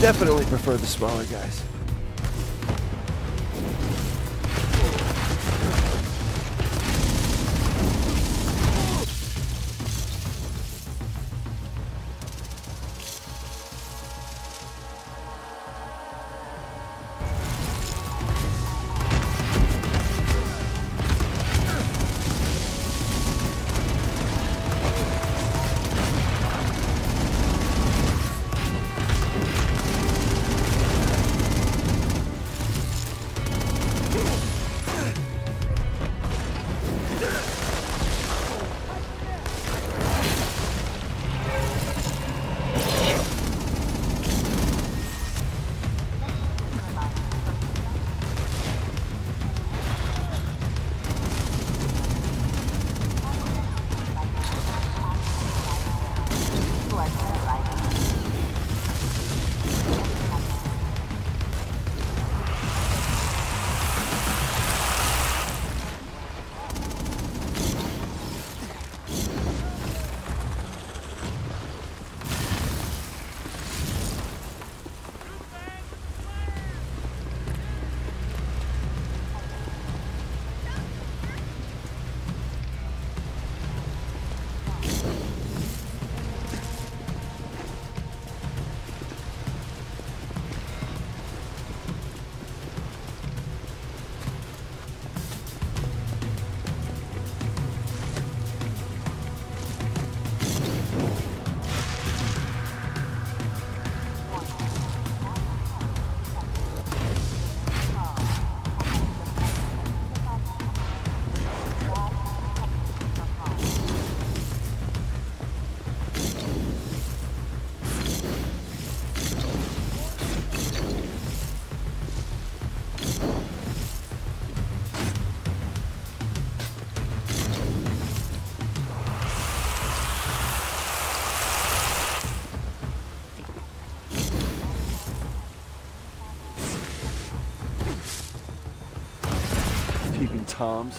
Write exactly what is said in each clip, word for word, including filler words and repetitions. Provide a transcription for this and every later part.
Definitely prefer the smaller guys. Peeping Toms.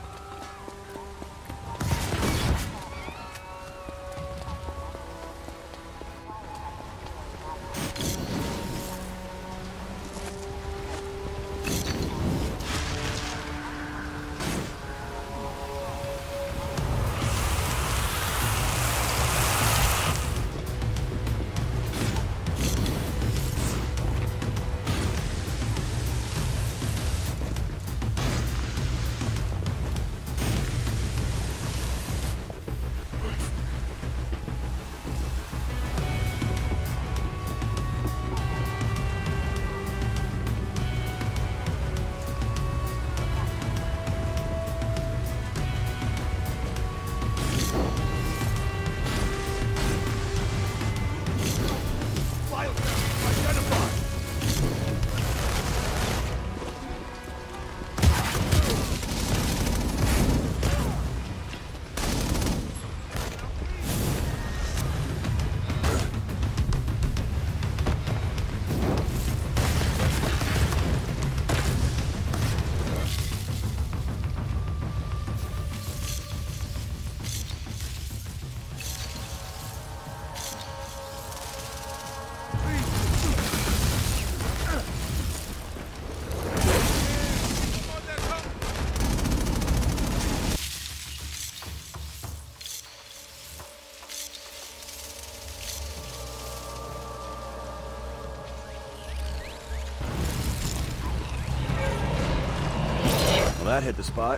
Well, that hit the spot.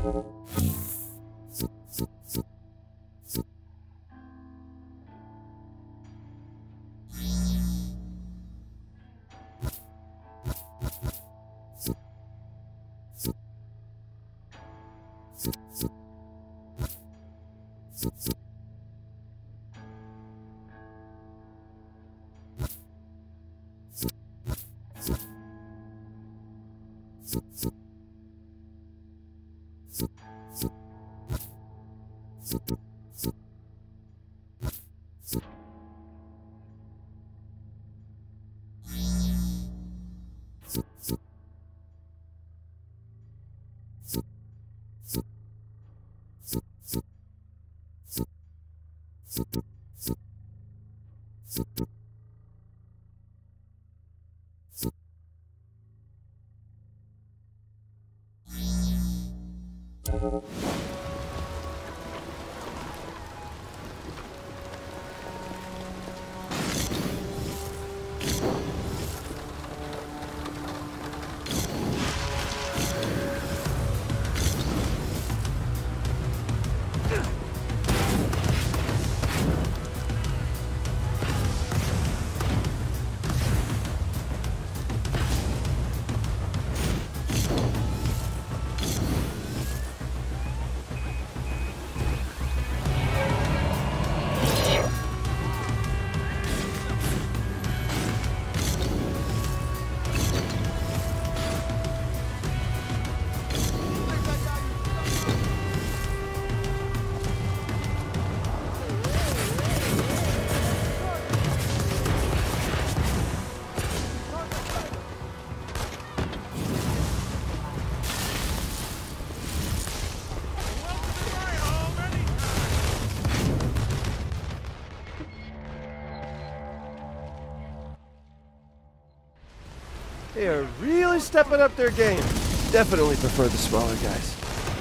They are really stepping up their game. Definitely prefer the smaller guys.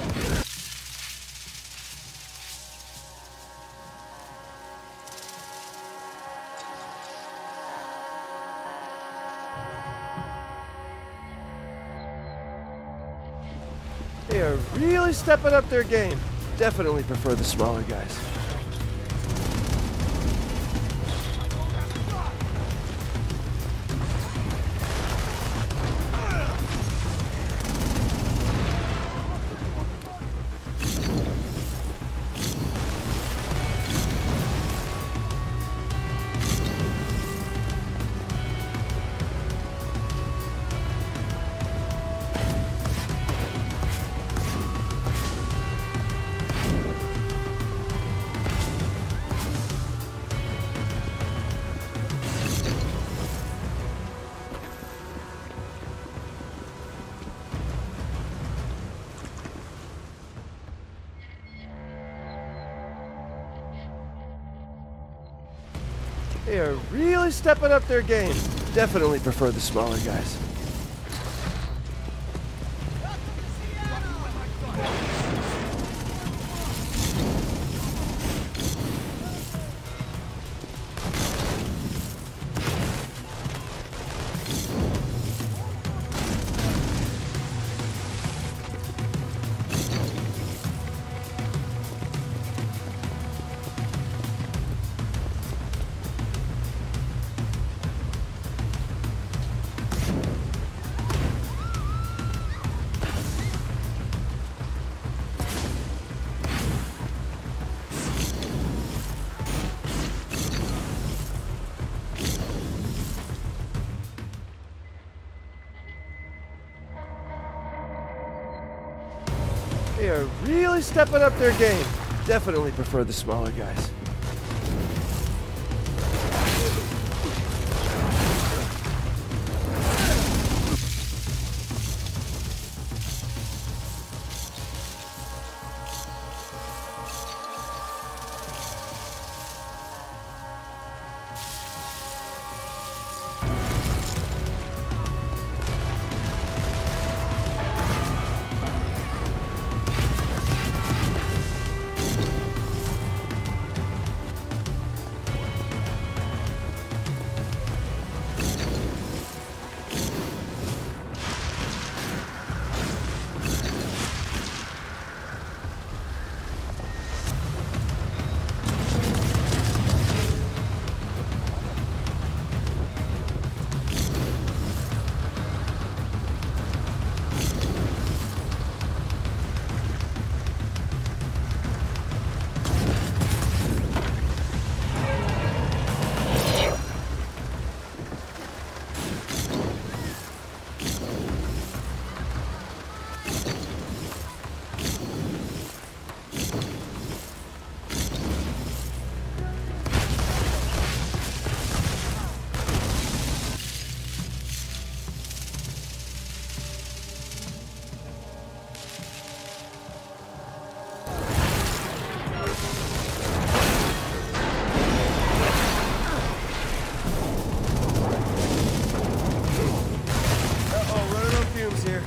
They are really stepping up their game. Definitely prefer the smaller guys. They are really stepping up their game. Definitely prefer the smaller guys. They are really stepping up their game. Definitely prefer the smaller guys. fumes here.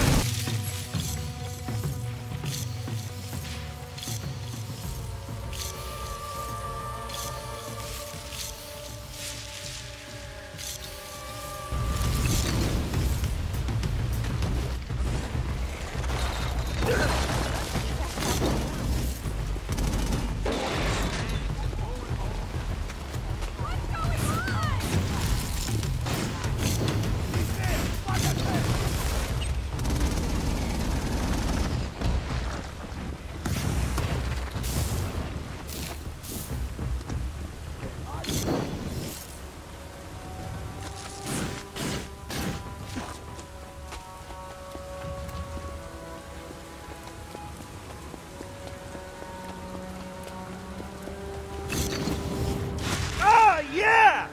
Yeah!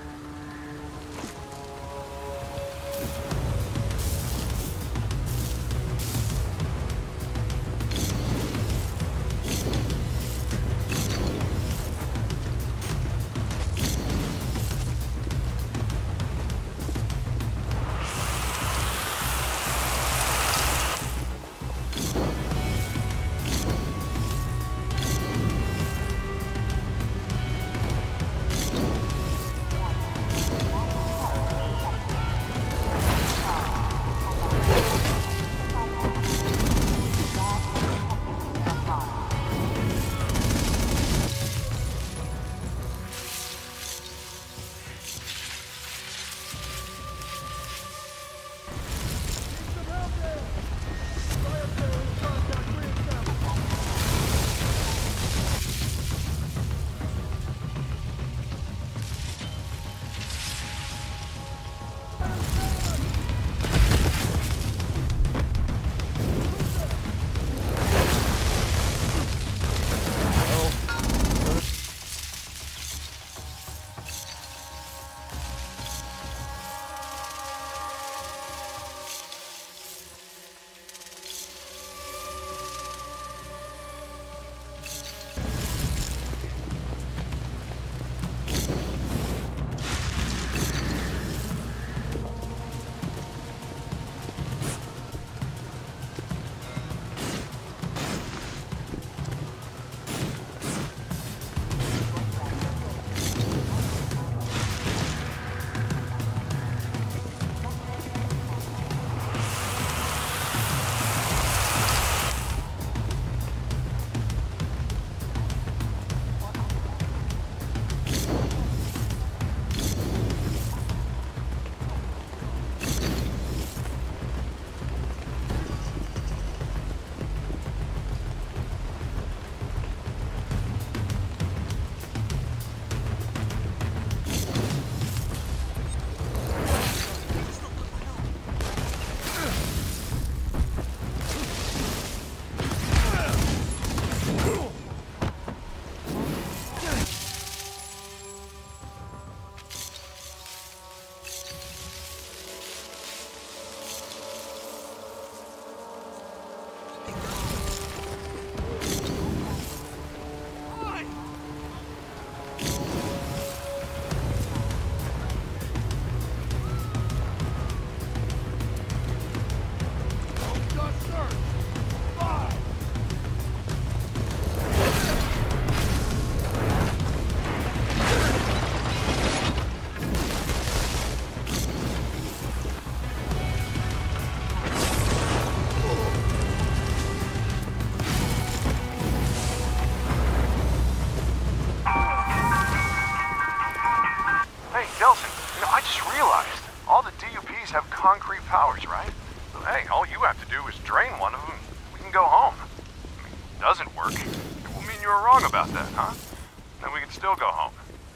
concrete powers, right? So, hey, all you have to do is drain one of them, we can go home. I mean, if it doesn't work, it will mean you were wrong about that, huh? Then we can still go home.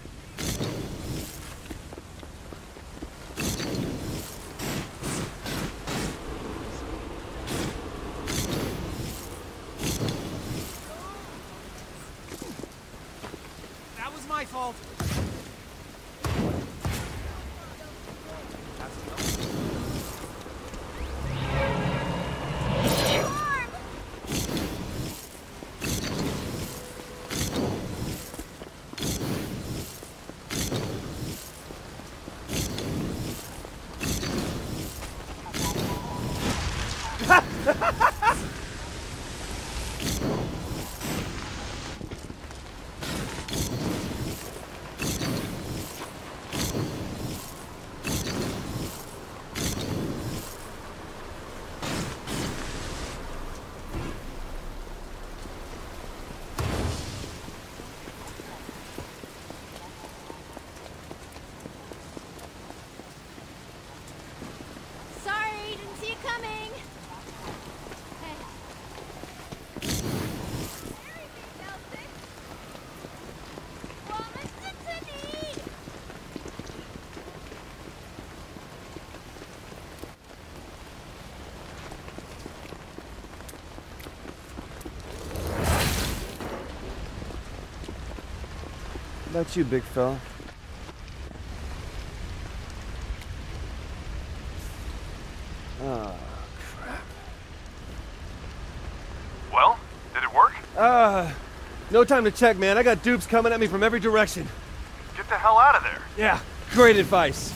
That was my fault. about you, big fella? Oh, crap. Well, did it work? Uh, no time to check, man. I got dupes coming at me from every direction. Get the hell out of there. Yeah, great advice.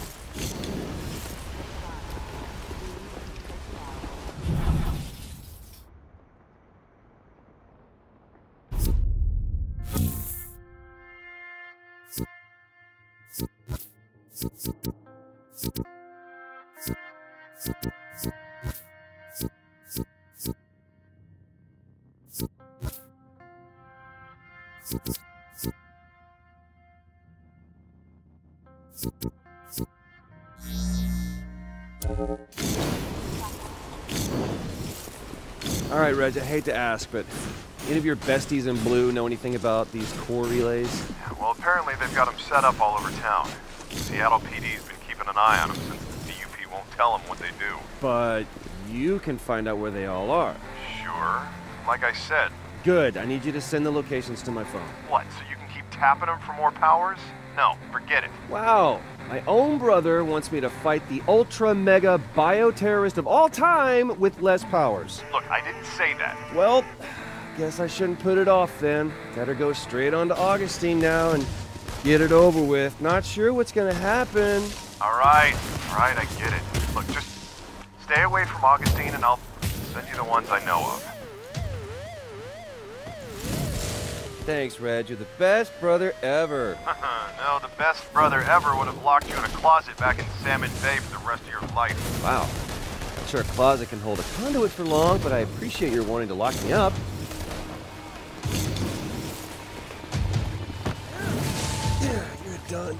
All right, Reg, I hate to ask, but any of your besties in blue know anything about these core relays? Well, apparently they've got them set up all over town. Seattle P D's been keeping an eye on them since the D U P won't tell them what they do. But you can find out where they all are. Sure. Like I said. Good. I need you to send the locations to my phone. What, so you can keep tapping them for more powers? No, forget it. Wow. My own brother wants me to fight the ultra mega bioterrorist of all time with less powers. Look, I didn't say that. Well, guess I shouldn't put it off then. Better go straight on to Augustine now and get it over with. Not sure what's gonna happen. All right, all right, I get it. Look, just stay away from Augustine and I'll send you the ones I know of. Thanks, Reg. You're the best brother ever. No, the best brother ever would have locked you in a closet back in Salmon Bay for the rest of your life. Wow. Not sure a closet can hold a conduit for long, but I appreciate your wanting to lock me up. Yeah, you're done.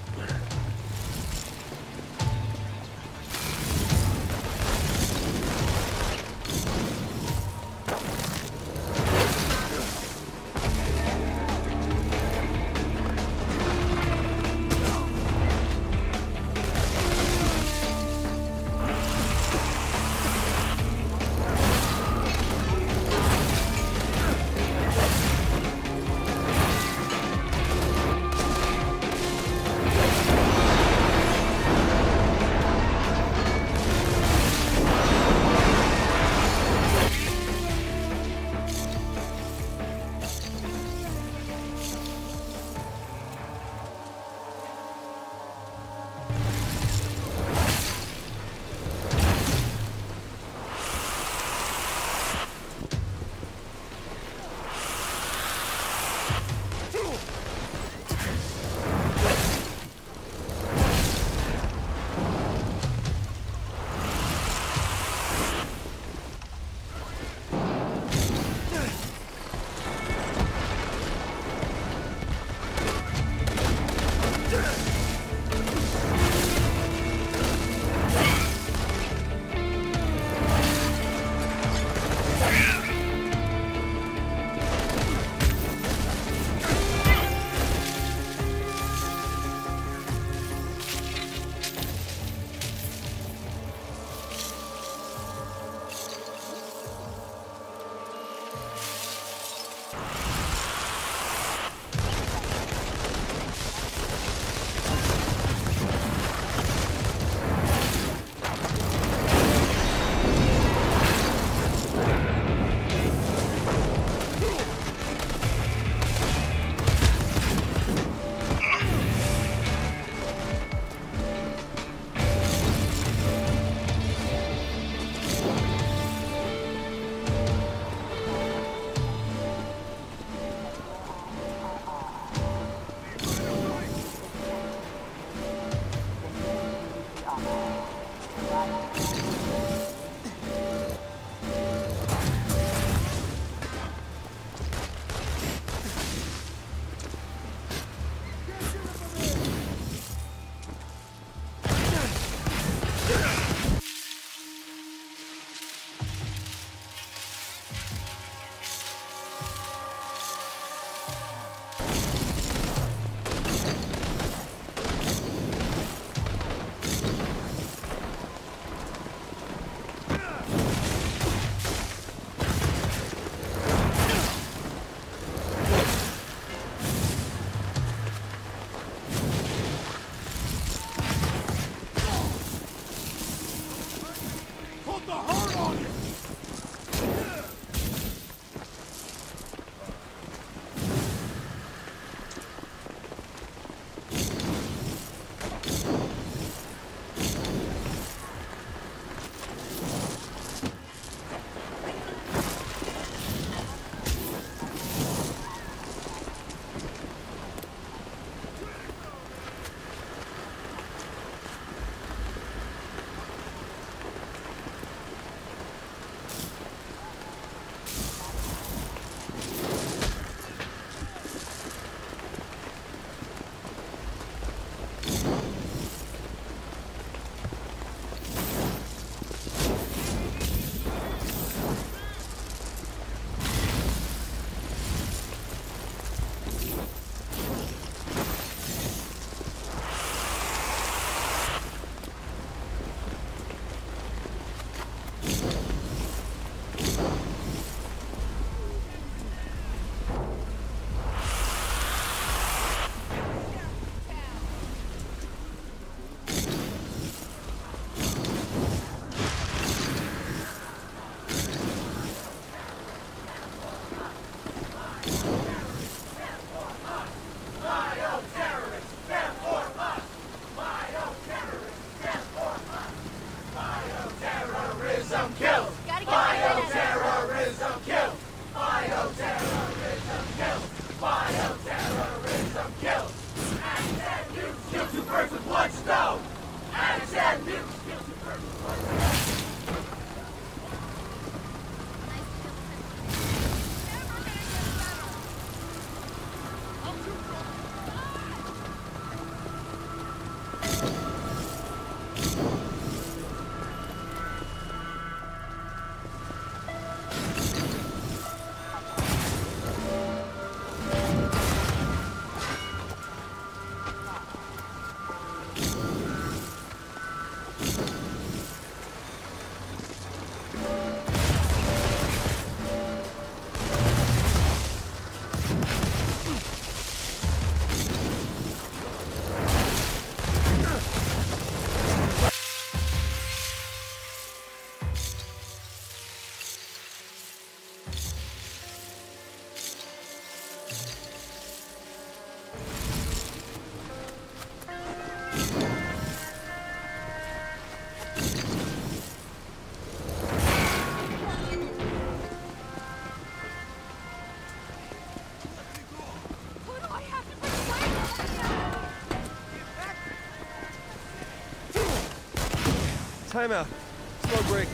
Time out. Smoke break.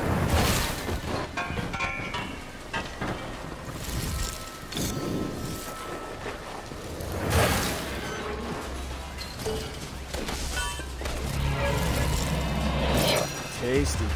Tasty.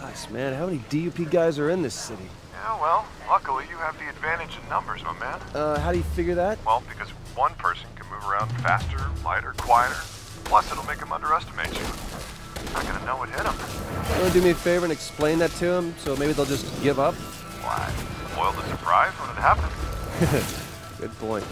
Gosh, man, how many D U P guys are in this city? Yeah, well, luckily you have the advantage in numbers, my man. Uh, how do you figure that? Well, because one person can move around faster, lighter, quieter. Plus, it'll make them underestimate you. Not gonna know what hit them. You wanna do me a favor and explain that to them, so maybe they'll just give up? Why? Spoil the surprise when it happens. Good point.